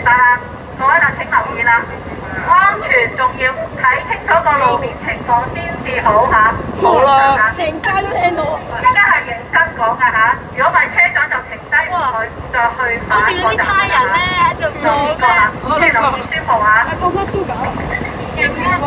各位啦，請留意啦，安全仲要睇清楚個路面情況先至好嚇。 好啦。 成街都聽到。 依家係認真講㗎嚇，如果唔係車長就停低唔去，再去好似嗰啲差人咧喺度講咩？ 我哋留意宣佈嚇。 高翻燒狗，勁啊！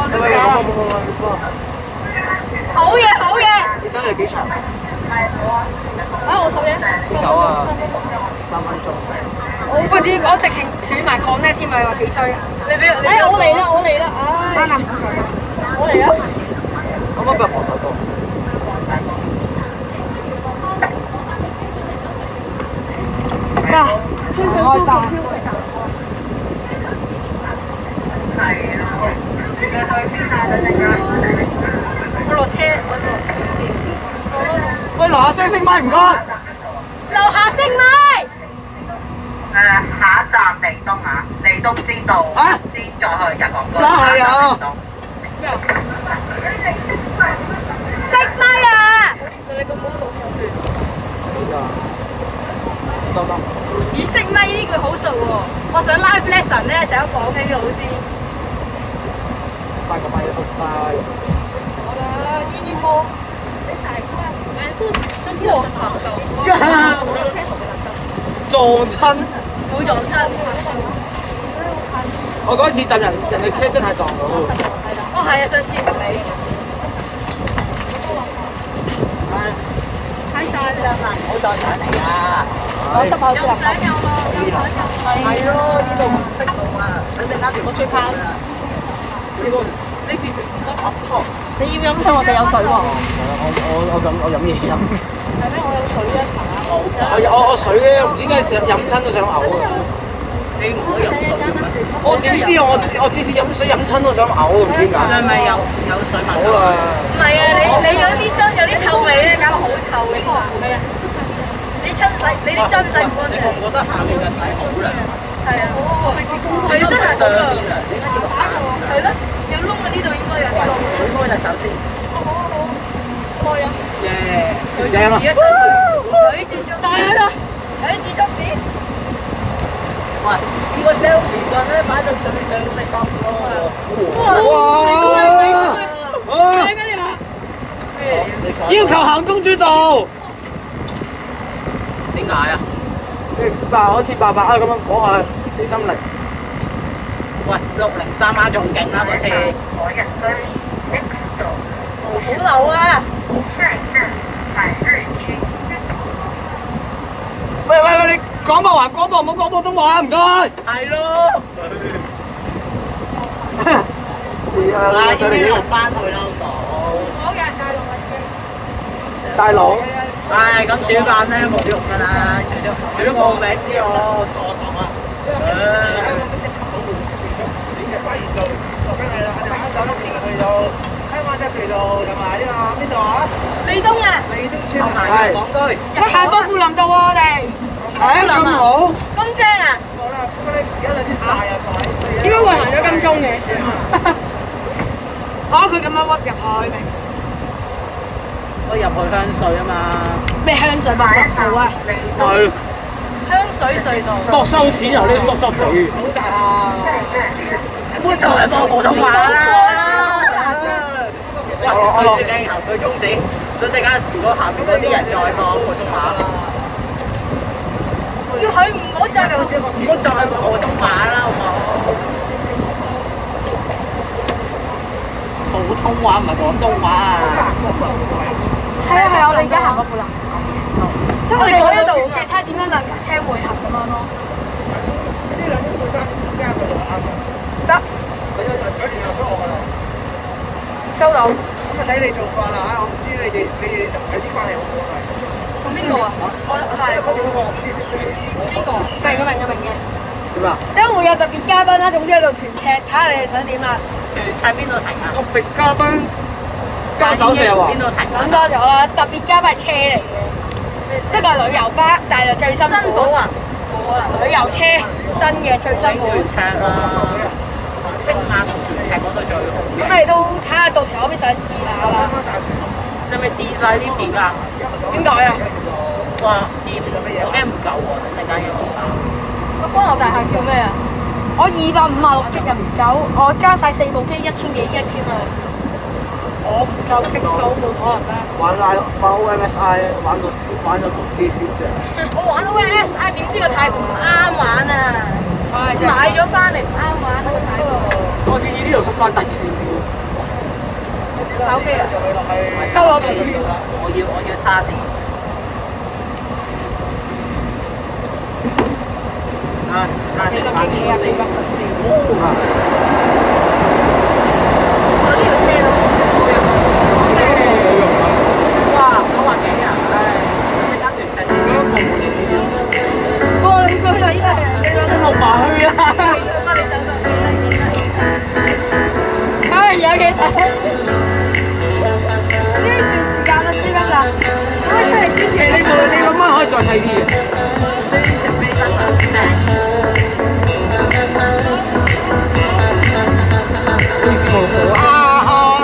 好嘢好嘢！ 你手有幾長？ 我手嘢。 幾手啊？3分鐘。 我直情斷埋 connect 添啊！話幾衰。你俾我嚟啦！我嚟啦！唉。我嚟啊！ 可唔可以俾我搏手多？ 哇！吹上燒咁飄色。 係啊，你去邊啊？ 我落車，我落車先。 喂，樓下升麥唔該。 樓下升麥。 下一站利東啊，利東先到，先再去日港居。 係啊。 升麥啊！其實你咁冇路上邊。 得。 咦，升麥呢句好熟喎！我想 live lesson 咧，成日講嘅呢個老師。 食翻個麥都快。 好啦，呢啲波，你晒啦， 撞親。 冇撞親。 我嗰次搭人哋車真係撞到。 哦，係啊，上次唔理。睇晒啦，唔好再上嚟啦。我執下先啦。係咯，呢度唔識到啊！等陣間我最怕啦。呢個你住你要飲水，我哋有水喎。 我飲嘢飲。 係咩？我有水啊，茶。 我水咧，點解成日飲親都想嘔啊？ 你唔可以飲水嘅咩？ 我點知我次次飲水飲親都想嘔啊？唔知點解。 你係咪有水聞？ 好啦。 唔係啊，你嗰啲樽有啲臭味咧，搞到好臭嘅。係啊。你樽洗，你啲樽洗唔乾淨。 我覺得下面嘅底好涼。 係啊，係真係好涼。點解要打㗎？係咯，有窿嘅呢度應該有啲窿。 開隻手先。 開啊！ 耶！ 正啊！ 水柱中，大喺度，水柱中指。 喂，呢個 selfie 棍咧擺到上面上嚟得咯。 哇！ 睇緊你啦！ 要求行公主道。 點解啊？ 好似爸爸啊咁樣講下地心力。 喂，603仲勁啦嗰次。 好流啊！ 喂，你廣播還廣播，唔好講普通話，唔該。 係咯。已經落翻去啦，好冇？ 好嘅， 大佬。 唉，咁煮飯咧冇用㗎啦，除咗報名之外，坐堂啊。香港仔隧道同埋呢個邊度啊？ 利東啊！ 利東村同埋港居。 喂，行過富林道喎，我哋。 係咁好。 金精啊！ 好啦，不過咧而家有啲曬啊，鬼。 點解會行咗金鐘嘅？佢咁樣屈入去明？ 我入去香水啊嘛。 咩香水百貨道啊？ 係。 香水隧道。 博收錢又呢濕濕地。 好大啊！會同人播普通話啦。我落住鏡頭對中指，所以陣間如果下面嗰啲人再播普通話， 叫佢唔好再唔好再播普通話啦，好唔好？普通話唔係廣東話啊！ 係，我哋而家行過富林。因為我哋嗰度睇下點樣兩架車匯合咁樣咯。 呢兩張配衫之間就啱嘅。 得。 佢有聯絡咗我㗎啦。 收到。 咁啊睇你做法啦嚇，我唔知你哋有啲關係好唔好係？ 同邊個啊？我係嗰個我唔知識唔識邊個啊？明嘅。 點啊？ 等會有特別嘉賓啦，總之喺度團尺，睇下你哋想點啊？ 團尺邊度停啊？ 特別嘉賓交手石喎。 邊度停？ 諗多咗啦，特別嘉賓係車嚟嘅，呢個係旅遊巴，但係就最辛苦。辛苦啊！冇啊！旅遊車新嘅最辛苦。 團尺啦，青馬同團尺嗰度最好嘅。 咁你都睇下，到時可唔可以上去試下啦？ 你咪跌晒啲片啊？ 點解啊？ 哇！跌我驚唔夠喎，等陣間有冇打？ 個歡樂大廈叫咩啊？ 我256 G 又唔夠，我加晒4部機1000幾 G 添啊！我唔夠擊數，冇可能啦。 玩 OMSI 玩咗部機先啫。 我玩 OMSI 點知個太盤唔啱玩啊！買咗翻嚟唔啱玩啊個太盤。 我建議呢度縮翻低少少。 手機啊！ 得我我要叉電。啊！叉電叉電4筆神先。 我呢條車都冇用。 哇！90幾啊！唉，你間團體自己部門啲事啊。 過你過去啦，依家你落埋去啦！ 幫你走到幾得？ 唉，有幾睇？呢段時間啦，邊啦？可以出嚟宣傳。 你個麥可以再細啲嘅。 宣傳飛得上咩？ 好意思冇錄到啊！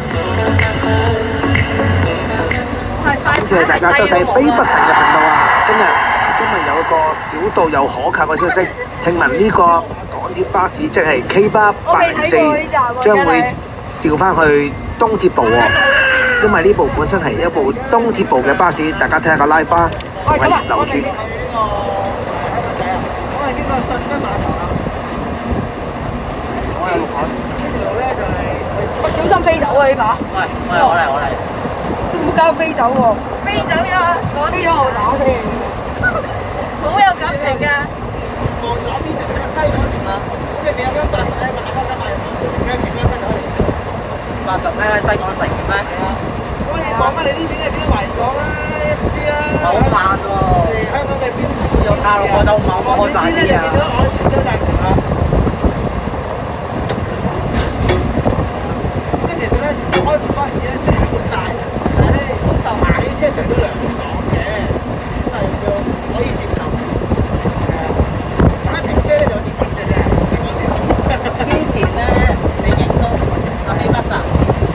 多謝大家收睇非不神嘅頻道啊！今日有一個小道又可靠嘅消息，聽聞呢個港鐵巴士即係 K8 804將會調翻去東鐵部喎，因為呢部本身係一部東鐵部嘅巴士，大家睇下個拉花仲係留住。 我係經過順德碼頭啦。我係六號線。呢度咧就係我小心飛走啊！呢把。 喂，我嚟。 唔好搞到飛走喎！ 飛走咗，嗰啲我打死你！ 好有感情㗎。 望左邊就係西港城啦，即係你有間80咧，買翻300人，而家平均分就可以 80咩？西港城嘅咩？ 咁你講翻你呢邊係邊個環港啦，FC 啦。 好慢喎！ 香港嘅邊又靠落去到某個開飯啲啊！ 見到我船洲大橋啦。咁其實咧，開部巴士咧雖然好曬，但係咧行啲車上都涼爽嘅，都係叫可以接受。停車咧就有啲緊嘅啫，你講笑。 之前咧，你影到阿希北神，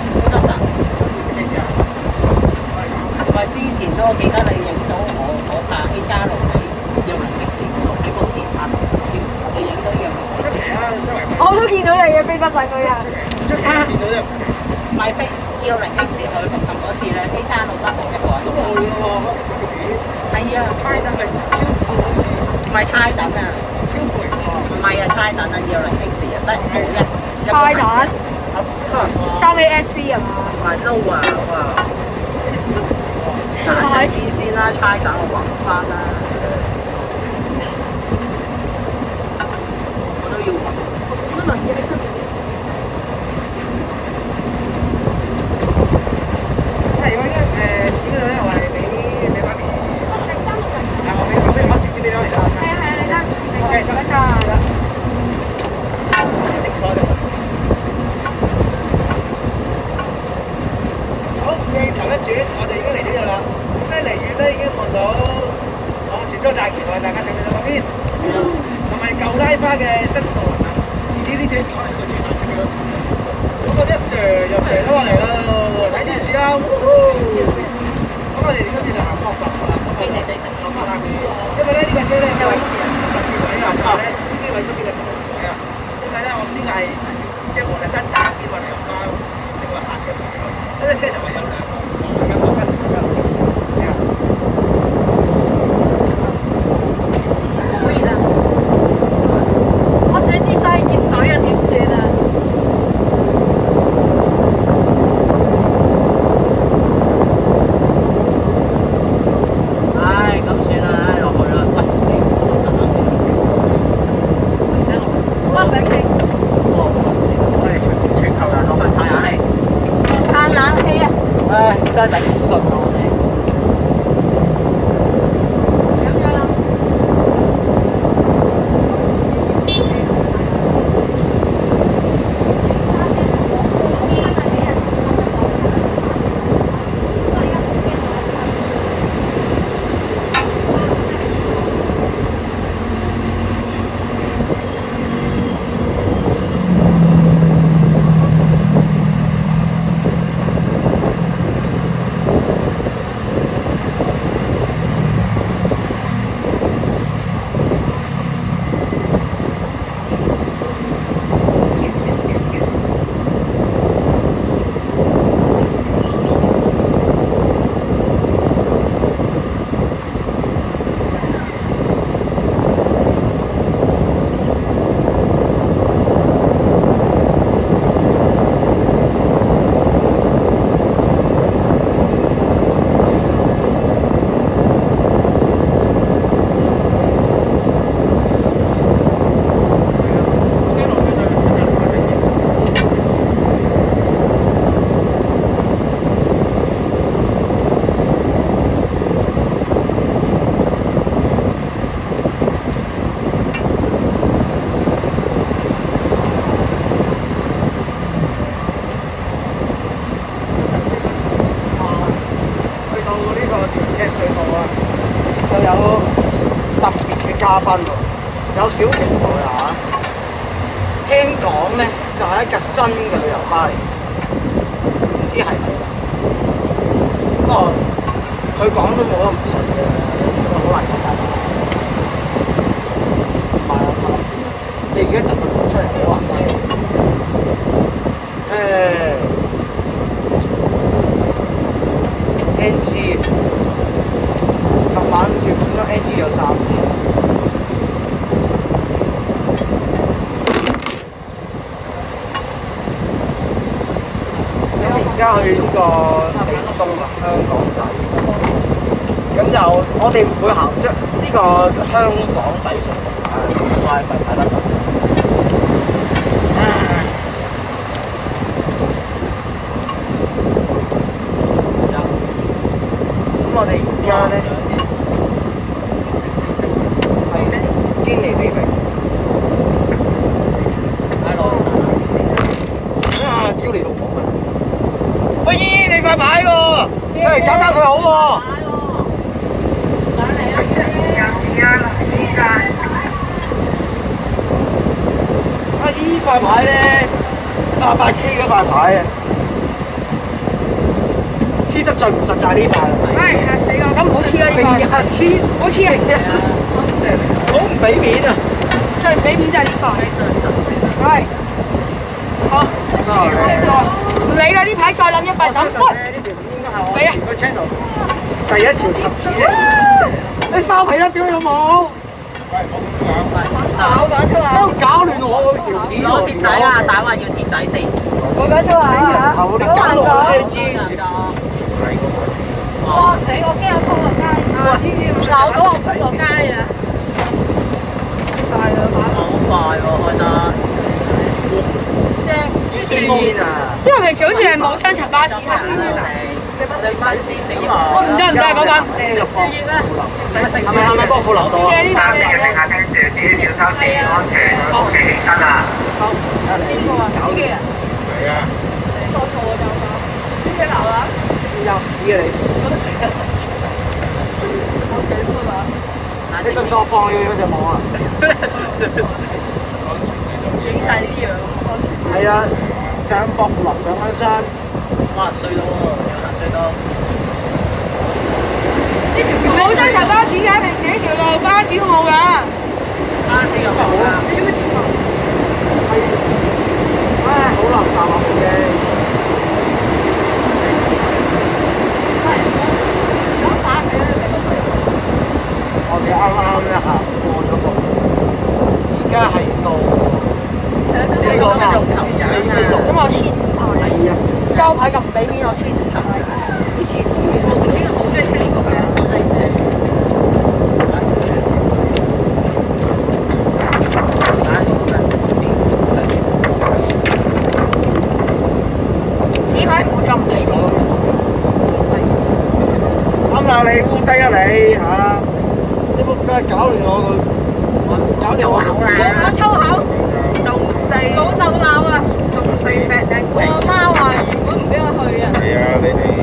唔係之前都我記得你影到我拍 A 加路你要零的時度喺部電拍你影到呢樣嘢。 出奇啊！周圍我都見到你嘅飛不晒嗰日。 出奇啊！見到啫。 唔係飛要零的時去紅磡嗰次咧 ，A 加路得我一個人都冇。係啊， 差等咪超富好似。 唔係差等啊， 超富嚟喎。 唔係啊，差等啊，要零的時啊，得我一。 派蛋。3ASV 啊嘛。 唔係 low 啊，哇！行正啲先啦，差等我揾翻啦。我都要揾。 乜輪嘢你出嚟？ 如果依家錢嗰度咧，我係俾媽咪。係360。係我直接俾咗你啦。 係啊，你得。 OK，唔該晒。直過就。好，鏡頭一轉，我哋已經嚟呢度啦。咁咧離遠咧已經望到船洲大橋啊！大家睇唔睇到嗰邊？同埋舊拉花嘅新道雲啊！遲啲呢隻可能會轉藍色嘅咯。咁我一上又上咗落嚟咯，睇啲樹啊！咁我哋而家轉就行落10啦。落翻下邊，因為咧呢個車咧有特別位啊，就係咧司機位側邊嘅特別位啊。因為咧我呢個係即係我哋單打啲運嚟包，成個下車唔成，所以車就係有兩個，大家講緊大家。 可以啦。我整支西熱水啊，點算啊？ 唉，咁算啦，唉，落去啦。喂， 溫兩氣， 我哋全球人落去太陽氣。 嘆冷氣啊！ 唉，真係頂唔順啊！我哋。 咁樣啦。 分喎，有小期待啊！聽講咧就係一架新嘅旅遊巴嚟，唔知係咪啦。不過佢講都冇得唔信嘅，好難講。買啊買！你而家突個圖出嚟好或者NG， 琴晚條片都 NG 咗3次。而家去呢個地東啊，香港仔。咁就我哋唔會行出呢個香港仔隧道啊，WiFi睇得到。咁我哋而家咧係堅尼地城。挑你老母啊！喂姨，你塊牌喎，出嚟搞搞佢好喎。啊依塊牌咧，88K 嗰塊牌啊，黐得最唔實在呢塊啦。 唉，嚇死我！咁唔好黐啦呢個。 成日黐， 唔好黐啊！ 好唔俾面啊！ 最唔俾面就係呢塊。係。好。唔理啦，呢排再諗100等。喂， 呢條應該係我全個 channel 第一條插紙啫。你收皮啦，屌你老母！ 我講出都口。 搞亂我個條紙攞鐵仔啊！打話要鐵仔先。 我講出口啊！ 頭你搞到我 AG。 哇死！我驚我撲落街。鬧到我撲落街啊！大兩把。 好快喎，開得。 酸煙啊！ 因為平時好似係冇雙層巴士嘅。我唔得嗰版唔得。 係咪幫富樓到啊？ 借呢把俾我。 乘客聽住，自己小心注意安全，屋企起身啊！ 邊個啊？司機啊？ 係啊。 坐錯就嘛？司機鬧啦？ 吔屎啊你！ 我幾歡啊！ 你信唔信我放你嗰隻網啊？ 影晒呢啲樣。 係啊，上薄扶林上翻山。 哇！衰到喎，有人衰到。 冇雙層巴士嘅，平時呢條路巴士都冇㗎。 巴士又冇啊！ 你做咩接啊？ 唉，好垃圾啊！部機。我哋啱啱咧行過咗個，而家係到呢個美飛路。 咁我黐線牌。 係啊， 交牌咁唔俾面我黐線牌。啲黐線。我唔知好中意聽呢個嘅手仔聲。紙牌唔會咁唔俾面。 啱啦，你烏低啊你嚇！你仆街搞亂我個，搞亂我口啦！ 講粗口。老豆鬧啊！我媽話原本唔俾我去啊。 係啊，你哋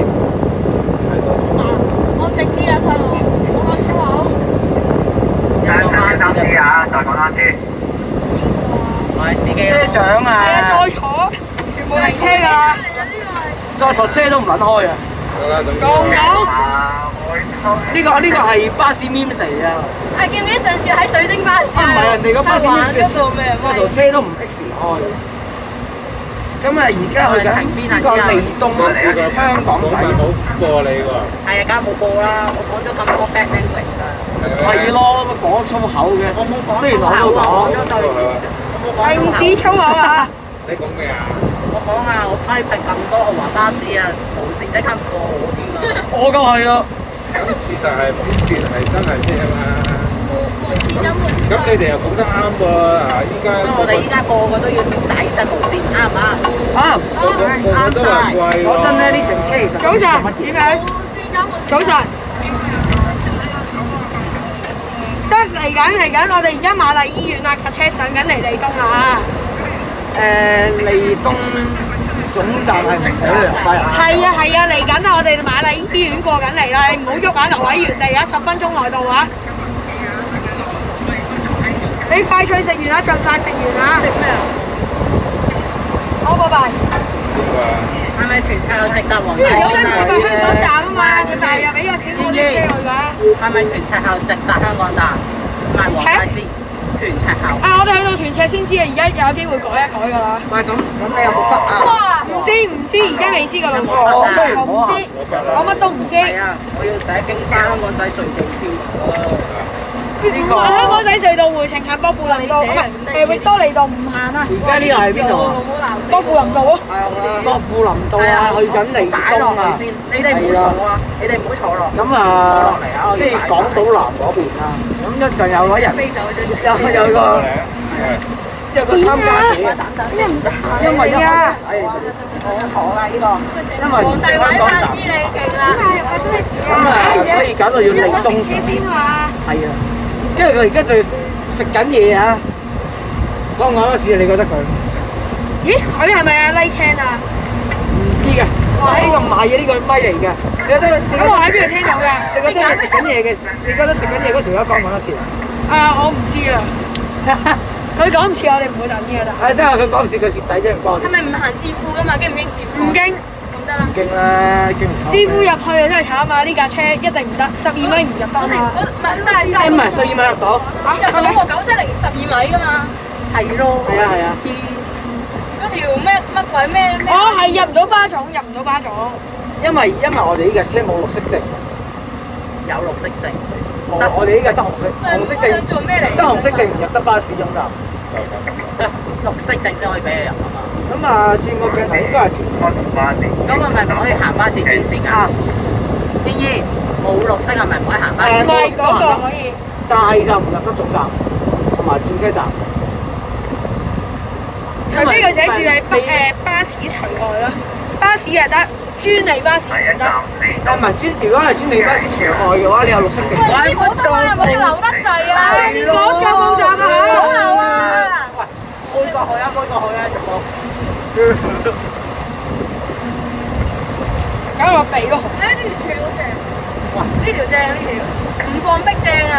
我直啲啊，細路，我講粗口。 小心啲啊！再講多次。 喂，司機。 車長係啊， 啊！ 再坐，全部停車㗎啦。 再坐車都唔撚開啊！ 講呢個係巴士 meme 嚟啊！ 係記唔記得上次喺水晶巴士唔係人哋個巴士 meme 嘅嗰個咩？ 即係條車都唔 X 開。咁啊，而家去緊呢個利東香港仔。 冇過你喎。 係啊，梗係冇報啦！我講咗咁多 bad language 啦。 係咯，講粗口嘅。 我冇講雖然我都粗口啊，我講講咗對唔住。我冇講係唔粗口。 止粗口啊！ 你講咩啊？ 我講啊，我批評咁多豪華巴士啊，無線即刻唔過我添啊！ 我梗係啦。 咁事實係本線係真係咩啊嘛？咁你哋又講得啱喎！啊，依家我哋依家個個都要抵制無線，啱唔啱？ 啱。 個個都話貴喎。 講真咧，呢程車其實早晨點樣？早晨。得嚟緊，我哋而家瑪麗醫院啊，架車上緊嚟利東啊！ 利東總站係唔使旅遊巴啊？ 係啊，嚟緊啊！我哋瑪麗醫院過緊嚟啦，你唔好喐啊，留喺原地啊，10分鐘內到啊！ 你快脆食完啦，盡快食完啦。 食咩啊？ 好，拜拜。 係咪屯赤鱲直達黃因為有間唔係香港站啊嘛， 大你大約俾個錢我啲車去㗎。 係咪屯赤鱲直達香港站？唔係黃大仙，屯赤鱲。 啊！我哋去到屯赤先知啊，而家有機會改一改㗎啦。 喂，咁你有冇筆啊？ 哇！唔知，而家未知個路線，我唔知，我乜都唔知。 係啊，我要寫經翻香港仔隧道票啊！ 香港仔隧道回程行波富林道，唔係域多利道唔行啊！ 而家呢個係邊度啊？ 波富林道啊！ 博富林道啊，去緊離東啊！你哋唔好坐啊！你哋唔好坐落。咁啊，即係港島南嗰邊啦。咁一陣有個人，有個參加者啊，因為啊，我坐啦呢個，因為唔係香港站。咁啊，所以搞到要離東先。係啊，因為佢而家就食緊嘢啊！講嗰時你覺得佢？ 咦，佢係咪啊 Like Can 啊？ 唔知嘅，呢個唔係嘅，呢個咪嚟嘅。你覺得？ 咁我喺邊度聽到嘅？ 你覺得你食緊嘢嘅時，你覺得食緊嘢嗰條友講唔講得切？ 啊，我唔知啊。佢講唔似，我哋唔會等嘅啦。 係，即係佢講唔似，佢蝕底啫，唔關我哋。 係咪唔行致富㗎嘛？經唔經致富？ 唔經。 咁得啦。 經啦，經唔到。 支付入去啊，真係慘啊！呢架車一定唔得，12米唔入得啊。 唔係，但係唔係12米入到。 入到喎，970 12米㗎嘛。 係咯。係啊係啊。 嗰條乜鬼咩？ 我係入唔到巴總，入唔到巴總。 因為我哋呢架車冇綠色證。有綠色證。但我哋呢架得紅色證。 做咩嚟？ 得紅色證唔入得巴士總站。 綠色證先可以俾你入啊嘛。 咁啊，轉個鏡頭應該係屯赤巴士。 咁係咪唔可以行巴士轉線㗎？天依冇綠色係咪唔可以行巴士？ 唔係嗰個可以。 但係就唔入得總站同埋轉車站。 除非佢寫住係巴士除外咯，巴士係得，專利巴士唔得。 唔係如果係專利巴士除外嘅話，你有綠色證。 喂，呢部車有冇留得滯啊？ 你講有冇站啊？ 冇留啊！ 開過去啊，仲冇。 搞到個鼻都紅。 呢條橋好正。哇！呢條正呢條，唔放逼正啊！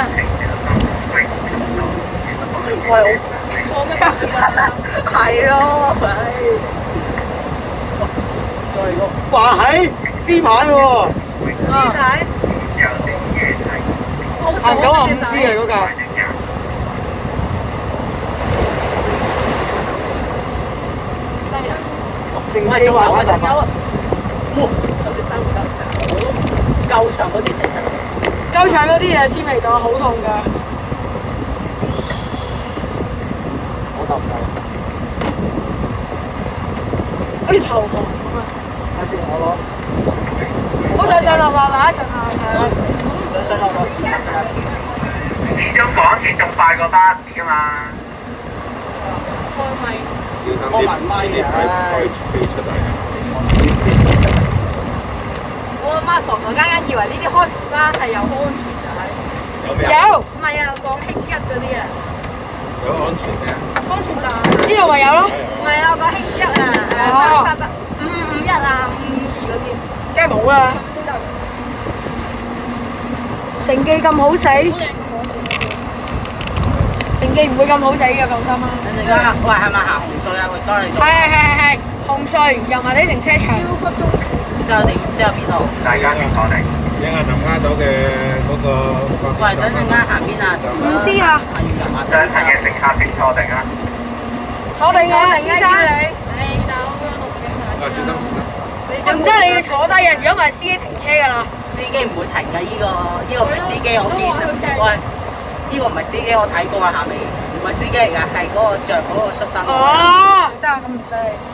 喂， 放乜逼啊？ 係咯，再嚟個，哇係 C 牌喎。 C 牌。 行95C嚟嗰架。成機話開大把。 有啲生唔夠長嗰啲食得。 夠長嗰啲嘢知味道，好痛㗎。 我得唔得？ 好似投降咁啊！ 睇先，我攞。 好上落啦，一陣下。 上落先。 始終港鐵仲快過巴士㗎嘛。 開咪。 小心啲，啲鬼飛出嚟。 我阿媽傻傻更更以為呢啲開附加係有安全㗎。 有咩？ 有。 唔係啊，講 H1嗰啲啊。 有安全嘅。 安全帶。 呢度咪有咯。 唔係啊，我講 H1啊，851啊，552嗰啲。 梗係冇啦。 先得。 成記咁好死。成記唔會咁好死嘅，放心啦。 你而家喂係咪行紅隧啊？喂，多你。 係紅隧油麻地停車場。 之後邊度？ 大家先坐定。 影下林丫島嘅嗰個。 喂，等陣間行邊啊？ 唔知啊。 係要油麻地。 雙層嘅乘客請坐定啊！ 坐定啊，先生。 你到6點啊。 小心。 唔得，你要坐低啊！如果唔係司機停車㗎啦。 司機唔會停㗎，呢個唔係司機，我見。喂，呢個唔係司機，我睇過啊，下面唔係司機嚟㗎，係嗰個着嗰個恤衫。 哦，得啊，咁唔使。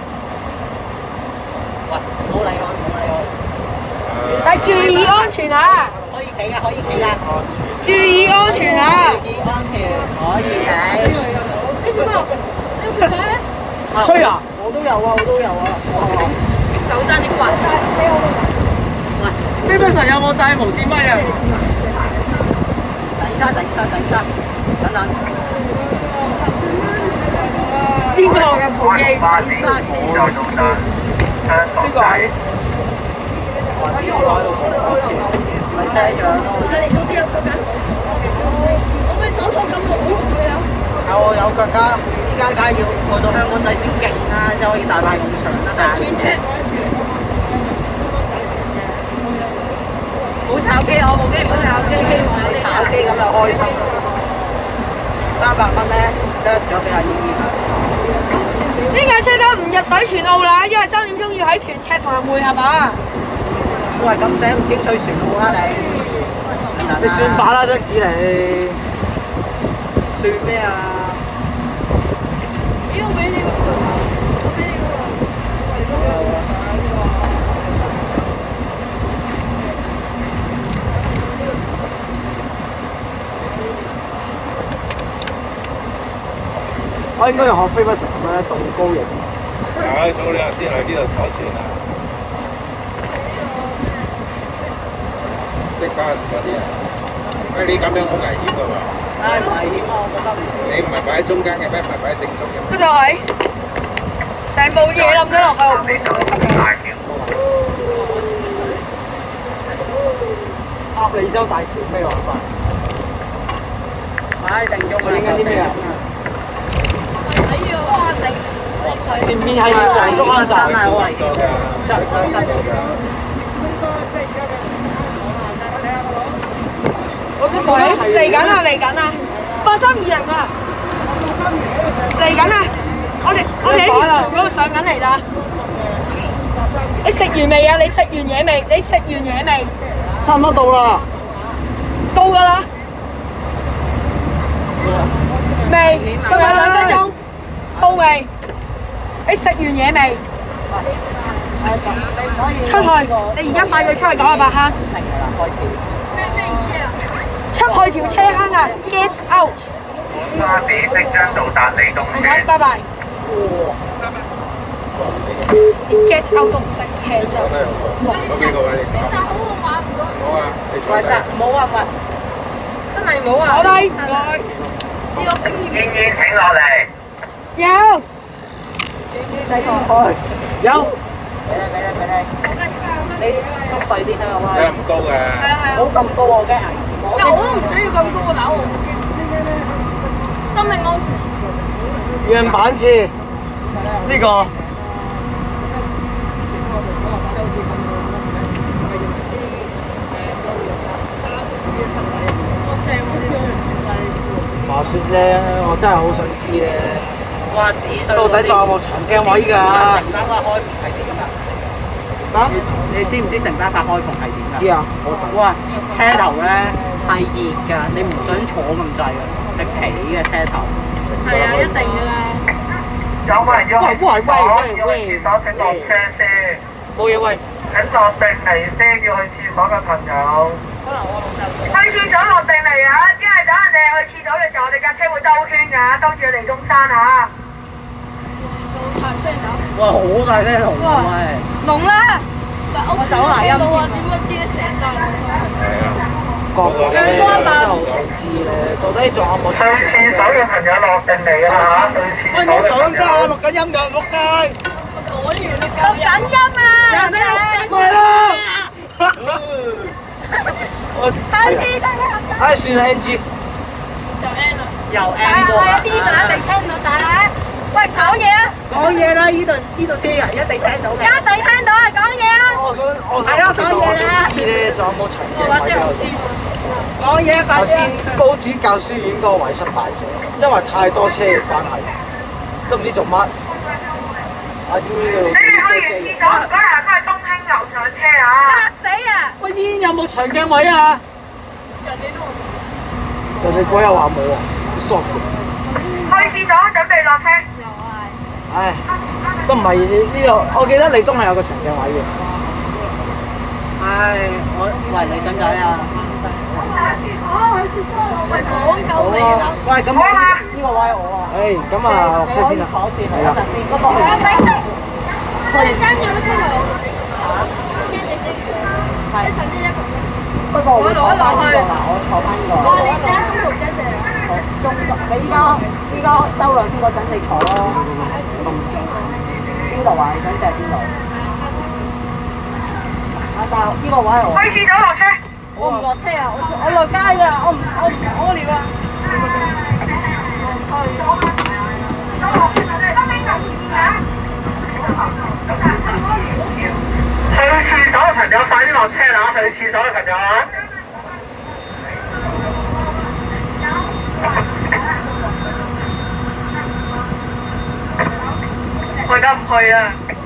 喂，唔好理我，唔好理我。 但注意安全啊！ 可以企㗎，可以企㗎。 注意安全啊！ 注意安全，可以企。 你做咩？你做咩？ 吹啊！我都有啊。 手踭啲刮。 喂， 呢班神有冇帶無線咪啊？ 等等。 邊個嘅部機？ 巴士再到站，香港仔。 唔係車長咯。 你總之有個緊，我嘅手套咁冇佢有。 係有更加，依家梗係要去到香港仔先勁啦，先可以大派咁長啦。 斷車。冇炒機，我部機唔好炒機， 炒機咁就開心300蚊咧，得咗俾阿姨姨。 呢架車都唔入水泉澳啦，因為3點鐘要喺屯赤同人匯合啊！ 都係咁寫，唔經吹船澳啦你。 你算把啦張紙你。 算咩啊？ 妖俾你個，俾你個。 我應該要學飛不成咁樣動高型。 早2日先去呢度坐船啊！的巴士嗰啲啊，你咁樣好危險㗎嘛？ 危險啊！我覺得。 你唔係擺喺中間嘅咩？唔係擺喺正中嘅咩？ 嗰就係成部嘢冧咗落去。 鴨脷洲大橋咩玩法？ 唉，正中我影緊啲咩啊？前面係黃竹坑站， 真係好危險㗎，真㗎。 嚟緊啊！嚟緊啊！832人啊！嚟緊啊！我哋喺條船嗰度上緊嚟啦！你食完未啊？你食完嘢未？你食完嘢未？ 差唔多到啦。 到㗎啦！未？仲有2分鐘。到未？你食完嘢未？出去！你而家快佢出去98坑。出去條車坑啊 ！Get out！ 巴士即將到達利東村。 拜拜。Get out 都唔識車啫。 嗰幾個位你講。好啊，你坐低。 冇啊，喂。 真係冇啊！坐低。呢個經驗。 燕燕請落嚟。 有。 有。 你縮細啲睇下喂。 真係唔高嘅。 冇咁高喎，驚。 但我都唔需要咁高個打我部機。生命安全。 樣板車呢個。話説咧，我真係好想知咧，到底仲有冇長鏡位㗎？ 城巴巴開篷係點㗎？ 啊？ 你知唔知城巴巴開篷係點㗎？ 知啊， 哇！車頭咧係熱㗎，你唔想坐咁滯㗎，係皮嘅車頭。 係啊，一定㗎啦。 有冇人要去廁所？要去廁所請落車先。 冇嘢喂。 請落定嚟先，要去廁所嘅朋友。去廁所落定嚟啊！因為等人哋去廁所嘅時候，我哋架車會兜圈㗎，兜住嚟中山啊！ 哇！好大聲龍啊喂！ 龍啦！我手拿音到啊，點解知咧成站冇晒？ 個個咧真係好想知咧，到底仲有冇去廁所嘅朋友落定嚟啊！去廁所。 喂，冇嘈咁㗎，錄緊音㗎，仆街！ 錄緊音啊！ 咪係咯！ 快啲得啦！ 唉，算啦 NG。 又 N 係過啊，呢度一定聽到，但係喂講嘢啊！ 講嘢啦！呢度啲人一定聽到嘅。 一定聽到啊！講嘢啊！ 我想知咧，仲有冇長鏡位㗎？ 講嘢快頭先啲！ 高主教書院嗰個位失敗咗，因為太多車嘅關係，都唔知做乜。阿姨嗰度你哋去完廁所唔該行翻去東興樓上車啊！ 嚇死啊！ 喂，依有冇長鏡位啊？人哋嗰日話冇啊，傻嘅。 去廁所準備落車。 唉，都唔係呢度，我記得利東係有個長鏡位嘅。 唉，喂，你使唔使啊？ 喂，講夠未啊？ 喂，咁呢個位我啊。 唉，咁啊落車先啦。 坐住係啊。 我哋爭咗先嚟。驚你遮住啊！一陣呢一個。 不過我攞落去。我坐翻呢個。 哇！你揸中途遮住啊？ 中途，你依家兜兩圈嗰陣你坐咯。邊度啊？你想借邊度？啊！但呢個位係我。 去廁所落車。 我唔落車啊！我落街㗎，我唔屙尿啊！ 廁所嘅朋友快啲落車啦！去廁所嘅朋友啊！我而家唔去啊！